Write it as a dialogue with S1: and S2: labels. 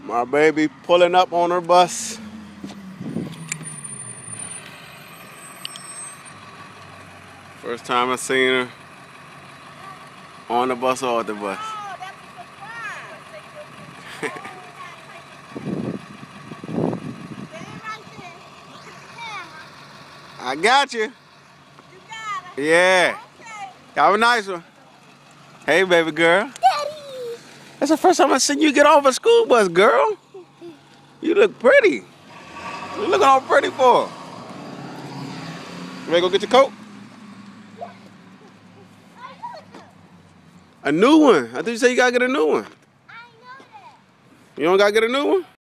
S1: My baby pulling up on her bus. First time I seen her on the bus or off the bus.
S2: Oh, that's a surprise. Stand right there. Look at the camera.
S1: I got you.
S2: You got it.
S1: Yeah.
S2: Okay.
S1: Have a nice one. Hey, baby girl.
S2: Daddy.
S1: That's the first time I seen you get off a school bus, girl. You look pretty. What you looking all pretty for? You ready to go get your coat? A new one. I thought you said you gotta get a new one.
S2: I know that.
S1: You don't gotta get a new one?